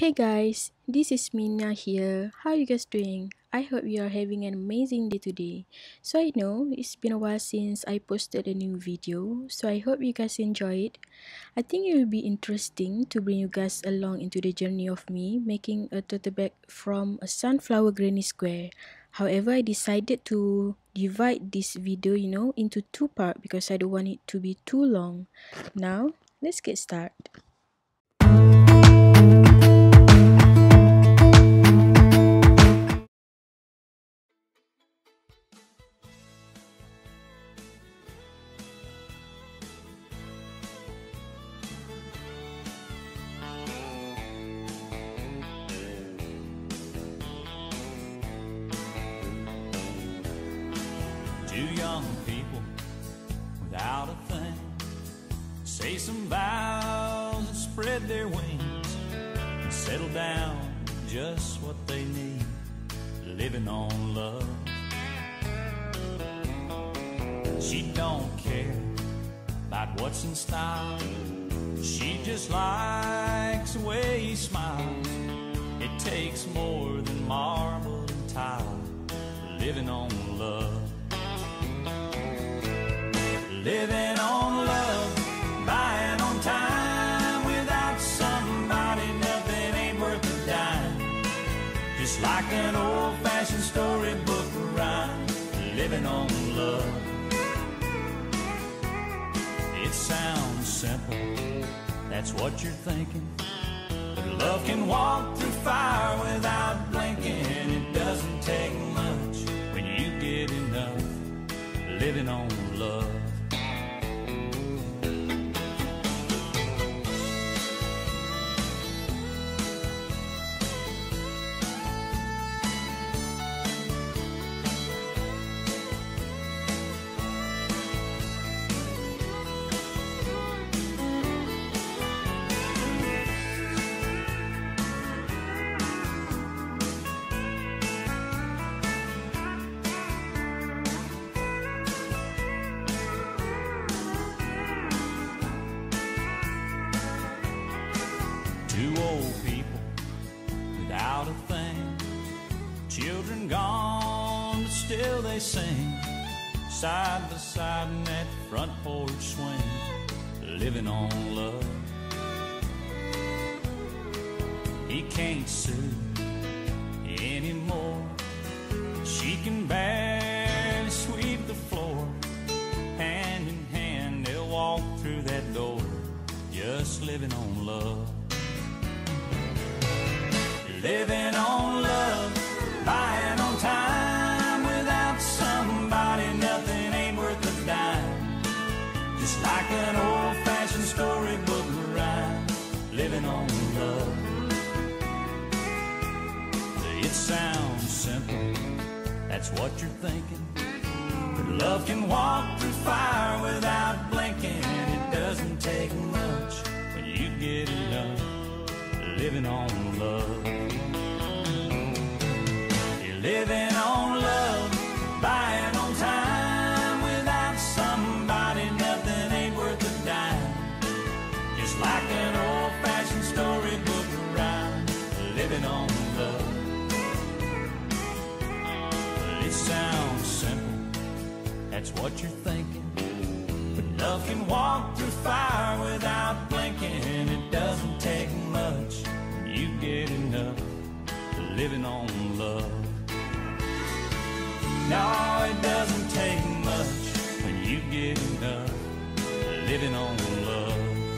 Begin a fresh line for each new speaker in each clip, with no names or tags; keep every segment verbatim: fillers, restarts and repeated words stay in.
Hey guys, this is Mina here. How you guys doing? I hope you are having an amazing day today. So I know it's been a while since I posted a new video, so I hope you guys enjoy it. I think it will be interesting to bring you guys along into the journey of me making a tote bag from a sunflower granny square. However, I decided to divide this video, you know, into two parts because I don't want it to be too long. Now, let's get started.
Two young people without a thing say some vows and spread their wings and settle down just what they need, living on love. She don't care about what's in style, she just likes the way he smiles. It takes more than marble and tile, living on love. Living on love, buying on time. Without somebody, nothing ain't worth a dime. Just like an old-fashioned storybook rhyme, living on love. It sounds simple, that's what you're thinking, but love can walk through fire without blinking. It doesn't take much when you get enough, living on love. Two old people without a thing, children gone, but still they sing, side by side in that front porch swing, living on love. He can't sue anymore, she can barely sweep the floor. Hand in hand they'll walk through that door, just living on love. Living on love, buying on time. Without somebody, nothing ain't worth a dime. Just like an old-fashioned storybook rhyme, living on love. It sounds simple, that's what you're thinking, but love can walk through fire without blinking. It doesn't take much when you get enough, living on love. Living on love, buying on time. Without somebody, nothing ain't worth a dime. Just like an old-fashioned storybook rhyme, living on love. It sounds simple, that's what you're thinking, but love can walk through fire without blinking. It doesn't take much when you get enough, living on love. No, it doesn't take much when you get enough, living on love.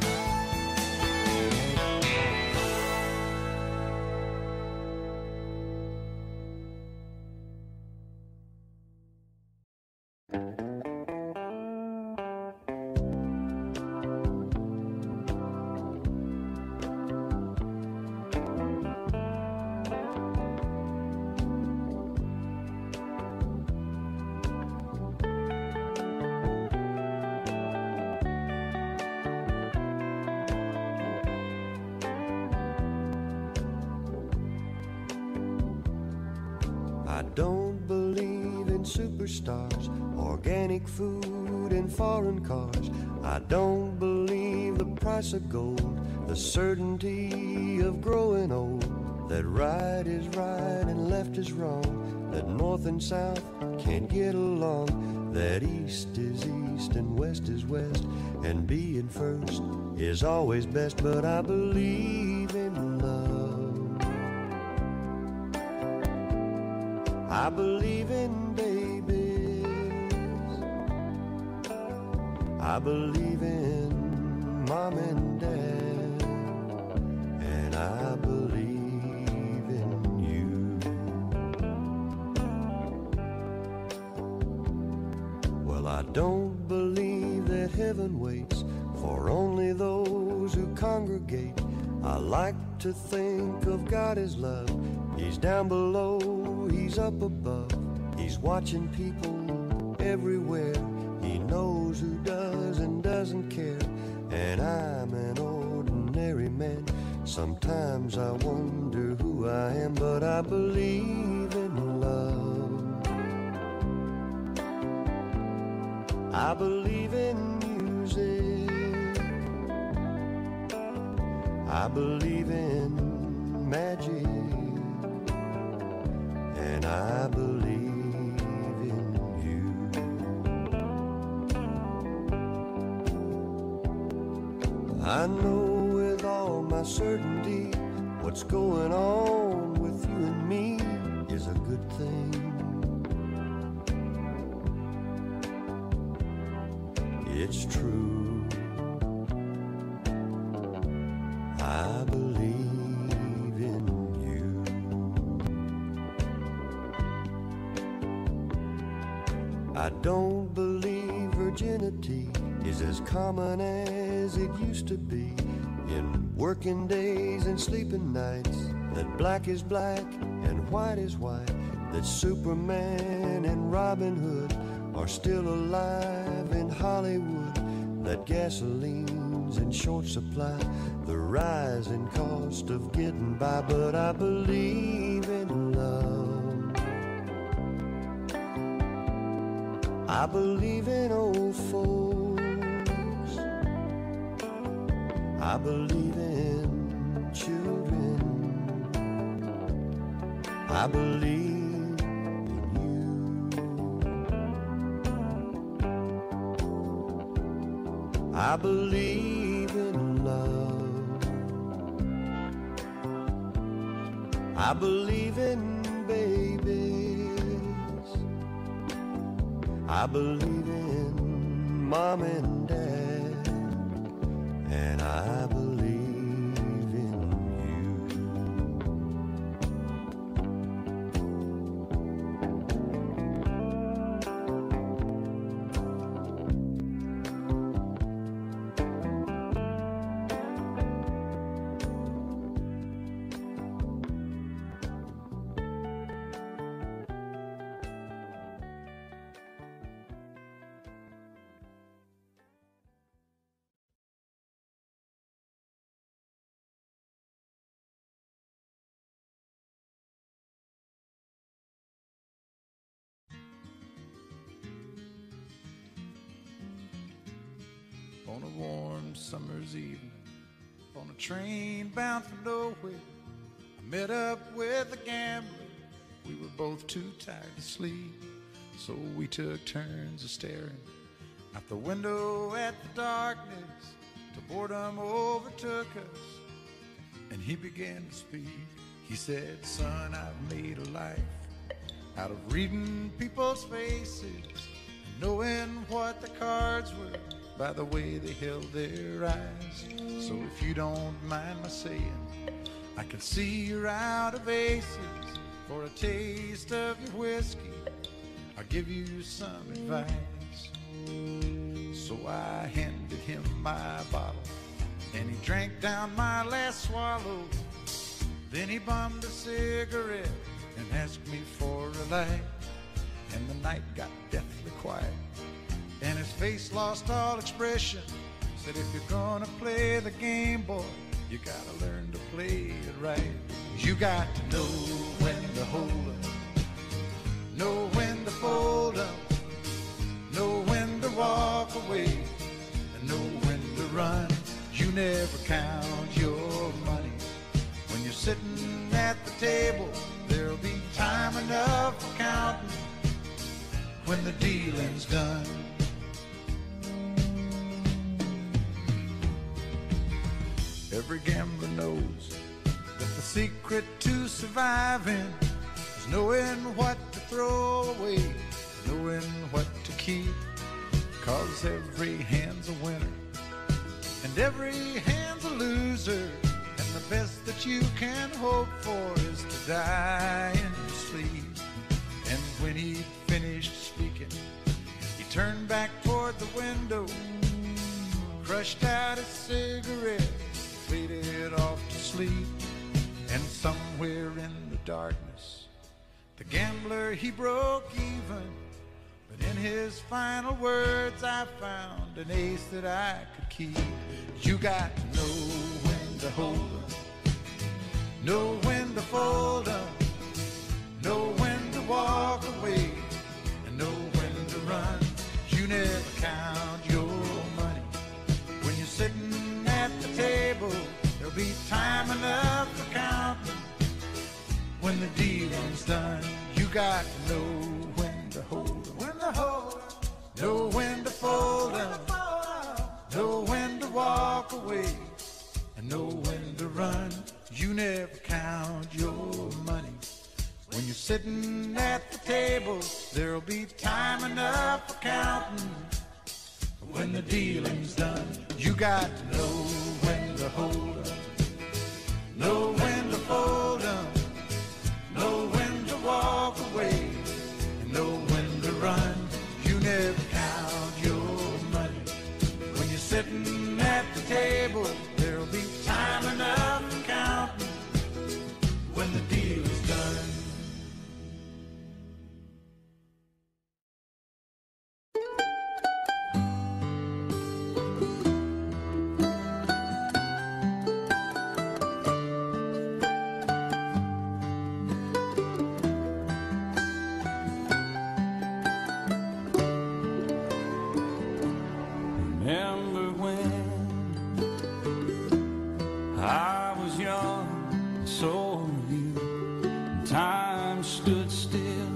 I don't believe in superstars, organic food and foreign cars. I don't believe the price of gold, the certainty of growing old. that right is right and left is wrong, that north and south can't get along, that east is east and west is west, and being first is always best. But I believe in love, I believe in babies, I believe in mom and dad, and I believe in you. Well, I don't believe that heaven waits for only those who congregate. I like to think of God as love. He's down below, He's up above, He's watching people everywhere. He knows who does and doesn't care, and I'm an ordinary man. Sometimes I wonder who I am, but I believe in love. I believe in music, I believe in magic, and I believe in you. I know with all my certainty what's going on with you and me is a good thing. It's true, I believe in you. I don't believe virginity is as common as it used to be. In working days and sleeping nights, that black is black and white is white, that Superman and Robin Hood are still alive in Hollywood, that gasoline's in short supply, the rising cost of getting by. But I believe in love, I believe in old folks, I believe in children, I believe in you. I believe in love, I believe in babies, I believe in mom and dad, and I believe in
On a warm summer's evening, on a train bound for nowhere, I met up with a gambler. We were both too tired to sleep, so we took turns of staring out the window at the darkness till boredom overtook us, and he began to speak. He said, "Son, I've made a life out of reading people's faces and knowing what the cards were by the way they held their eyes. So if you don't mind my saying, I can see you're out of aces. For a taste of your whiskey, I'll give you some advice." So I handed him my bottle, and he drank down my last swallow. Then he bummed a cigarette and asked me for a light, and the night got deathly quiet, and his face lost all expression. Said, "If you're gonna play the game, boy, you gotta learn to play it right. You got to know when to hold up, know when to fold up, know when to walk away, and know when to run. You never count your money when you're sitting at the table, there'll be time enough for counting when the dealing's done. Every gambler knows that the secret to surviving is knowing what to throw away, knowing what to keep. 'Cause every hand's a winner and every hand's a loser, and the best that you can hope for is to die in your sleep. And when he finished speaking, he turned back toward the window, crushed out a cigarette, faded off to sleep. And somewhere in the darkness, the gambler, he broke even. But in his final words, I found an ace that I could keep. You got to know when to hold 'em, know when to fold 'em, know when to walk away, and know when to run. You never count your money when you're sitting at the table. There'll be time enough for counting when the dealing's done. You got to know when to hold 'em, when to hold 'em, know when to fold 'em, know when to walk away, and know when to run. You never count your money when you're sitting at the table. There'll be time enough for counting when the dealing's done. You got to know when to hold 'em, know when to fold 'em, know when to walk away, and know when to run. You never count your money when you're sitting at the table. There'll be time enough for counting when the deal is done.
Remember when I was young, so were you, and time stood still,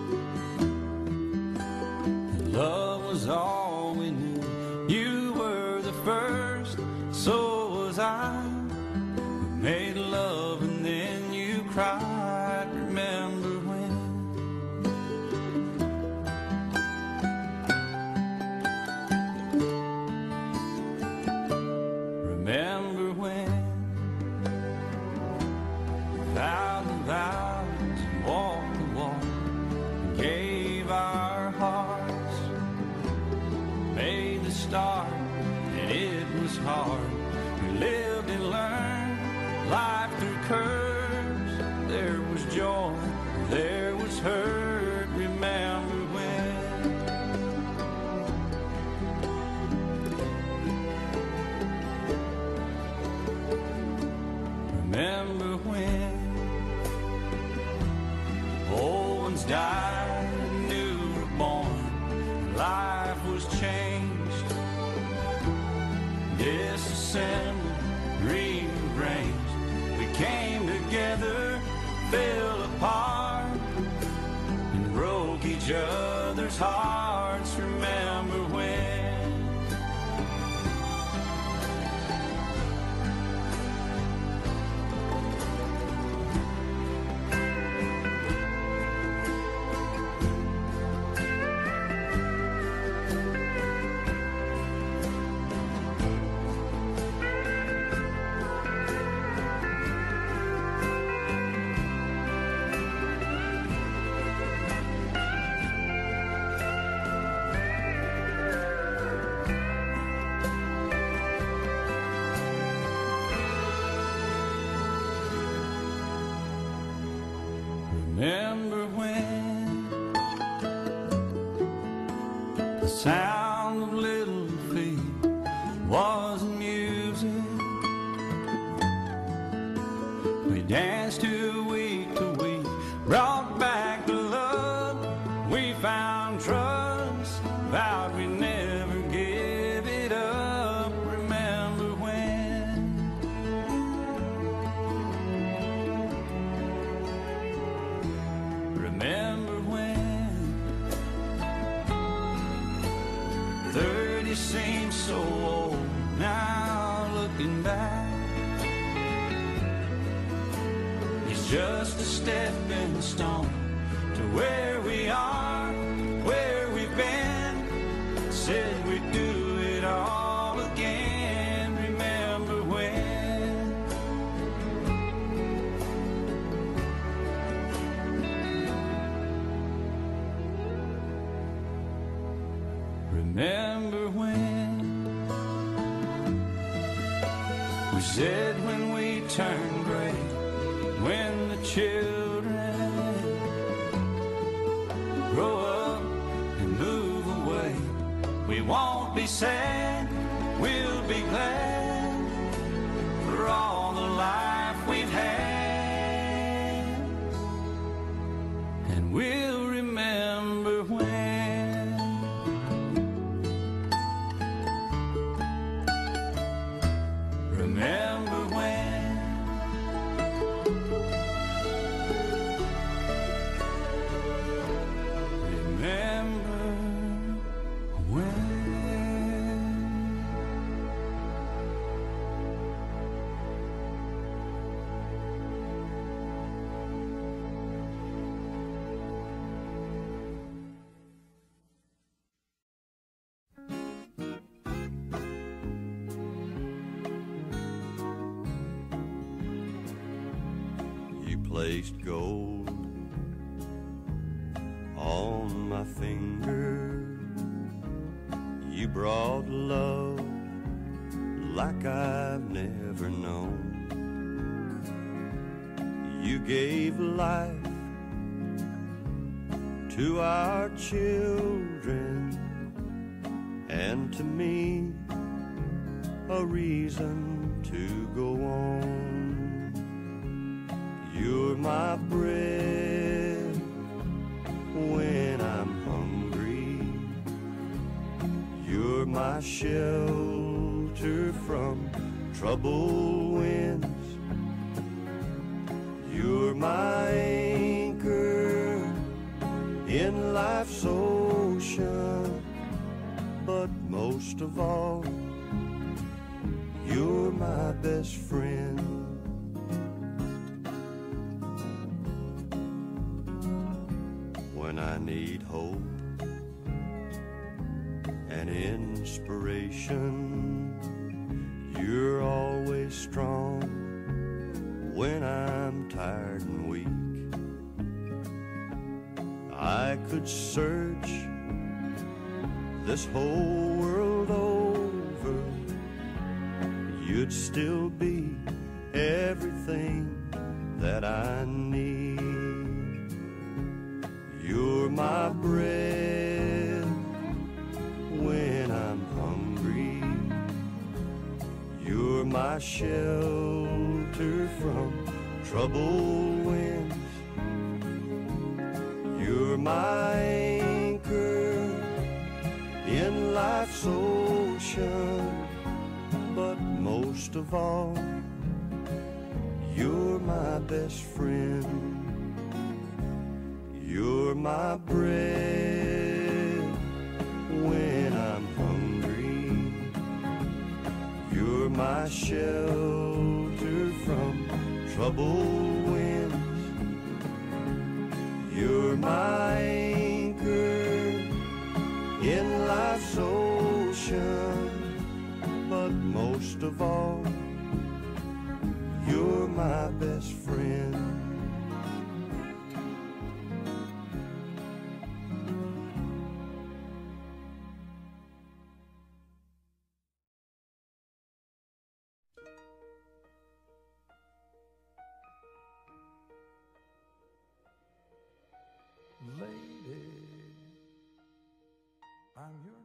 and love was all we knew. You were the first, so was I. We made love and then you cried. Remember when? Remember when we vowed the vows and walked the walk and gave our hearts, made the start, and it was hard. We lived and learned life through curves. There was joy, there was hurt. Remember when? Remember when old ones died and new were born, life was changed, disassembled, rearranged. We came together, fell apart, and broke each other's hearts. Remember when? Remember when the sound of little feet was music? We danced to week to week, brought back the love. We found trust, vowed we'd never give it up. Remember when? Remember when thirty seems so old now, looking back, it's just a stepping stone to where we are, where we've been. Said we'd do it all again. Remember when? Remember when we said when we turn gray, when the children grow up and move away, we won't be sad, we'll be glad for all the life we've had. And we'll remember when. Remember when. Remember when.
You placed gold on my finger. You brought love like I've never known. You gave life to our children, and to me a reason to go on. You're my bread when I'm hungry. You're my shelter from troubled winds. You're my anchor in life's ocean. But most of all, you're my best friend. When I need hope and inspiration, you're always strong when I'm tired and weak. I could search this whole world over, you'd still be everything that I need. You're my bread when I'm hungry. You're my shelter from troubled winds. You're my anchor in life's ocean. But most of all, you're my best friend. You're my bread when I'm hungry. You're my shelter from troubled winds. You're my anchor in life's ocean. But most of all, you're my best friend.
Lady, I'm your